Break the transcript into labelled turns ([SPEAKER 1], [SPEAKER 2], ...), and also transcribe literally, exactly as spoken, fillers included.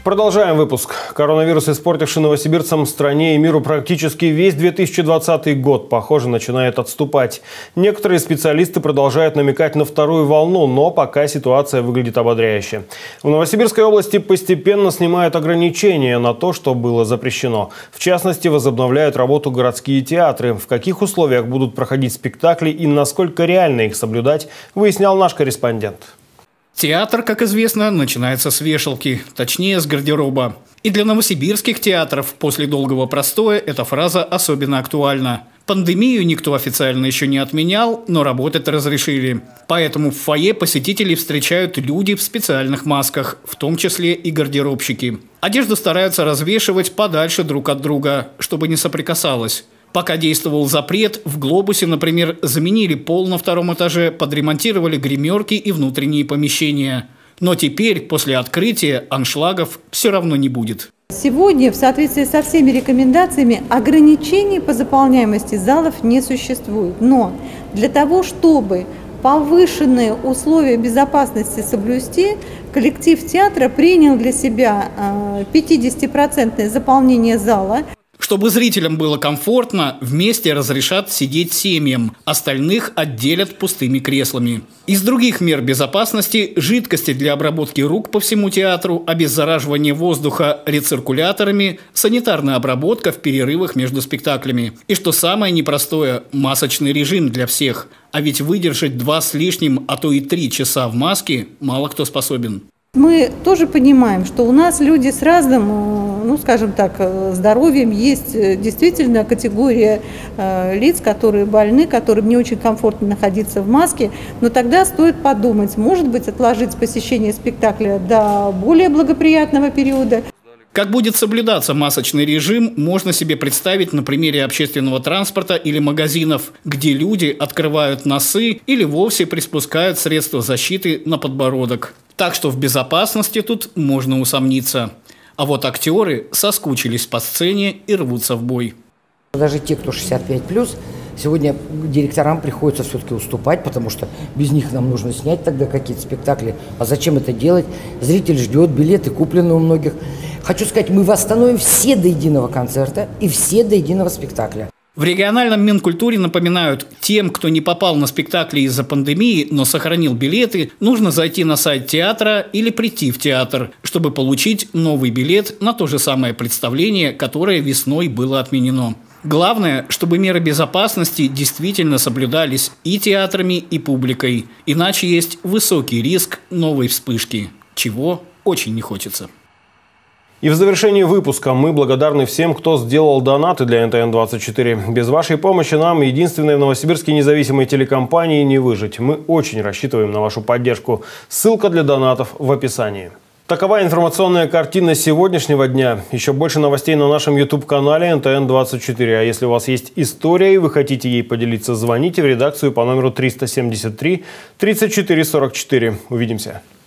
[SPEAKER 1] Продолжаем выпуск. Коронавирус, испортивший новосибирцам, стране и миру практически весь две тысячи двадцатый год, похоже, начинает отступать. Некоторые специалисты продолжают намекать на вторую волну, но пока ситуация выглядит ободряюще. В Новосибирской области постепенно снимают ограничения на то, что было запрещено. В частности, возобновляют работу городские театры. В каких условиях будут проходить спектакли и насколько реально их соблюдать, выяснял наш корреспондент.
[SPEAKER 2] Театр, как известно, начинается с вешалки, точнее с гардероба. И для новосибирских театров после долгого простоя эта фраза особенно актуальна. Пандемию никто официально еще не отменял, но работать разрешили. Поэтому в фойе посетителей встречают люди в специальных масках, в том числе и гардеробщики. Одежду стараются развешивать подальше друг от друга, чтобы не соприкасалось. Пока действовал запрет, в «Глобусе», например, заменили пол на втором этаже, подремонтировали гримерки и внутренние помещения. Но теперь, после открытия, аншлагов все равно не будет.
[SPEAKER 3] Сегодня, в соответствии со всеми рекомендациями, ограничений по заполняемости залов не существует. Но для того, чтобы повышенные условия безопасности соблюсти, коллектив театра принял для себя пятидесятипроцентное заполнение зала.
[SPEAKER 2] Чтобы зрителям было комфортно, вместе разрешат сидеть семьям, остальных отделят пустыми креслами. Из других мер безопасности – жидкости для обработки рук по всему театру, обеззараживание воздуха рециркуляторами, санитарная обработка в перерывах между спектаклями. И что самое непростое – масочный режим для всех. А ведь выдержать два с лишним, а то и три часа в маске мало кто способен.
[SPEAKER 3] Мы тоже понимаем, что у нас люди с разным, ну скажем так, здоровьем. Есть действительно категория лиц, которые больны, которым не очень комфортно находиться в маске. Но тогда стоит подумать, может быть, отложить посещение спектакля до более благоприятного периода.
[SPEAKER 2] Как будет соблюдаться масочный режим, можно себе представить на примере общественного транспорта или магазинов, где люди открывают носы или вовсе приспускают средства защиты на подбородок. Так что в безопасности тут можно усомниться. А вот актеры соскучились по сцене и рвутся в бой.
[SPEAKER 4] Даже те, кто шестьдесят пять плюс, сегодня директорам приходится все-таки уступать, потому что без них нам нужно снять тогда какие-то спектакли. А зачем это делать? Зритель ждет, билеты куплены у многих. Хочу сказать, мы восстановим все до единого концерта и все до единого спектакля.
[SPEAKER 2] В региональном Минкультуре напоминают, тем, кто не попал на спектакли из-за пандемии, но сохранил билеты, нужно зайти на сайт театра или прийти в театр, чтобы получить новый билет на то же самое представление, которое весной было отменено. Главное, чтобы меры безопасности действительно соблюдались и театрами, и публикой. Иначе есть высокий риск новой вспышки, чего очень не хочется.
[SPEAKER 1] И в завершении выпуска мы благодарны всем, кто сделал донаты для эн тэ эн двадцать четыре. Без вашей помощи нам, единственной в Новосибирске независимой телекомпании, не выжить. Мы очень рассчитываем на вашу поддержку. Ссылка для донатов в описании. Такова информационная картина сегодняшнего дня. Еще больше новостей на нашем ютуб-канале эн тэ эн двадцать четыре. А если у вас есть история и вы хотите ей поделиться, звоните в редакцию по номеру триста семьдесят три тридцать четыре сорок четыре. Увидимся.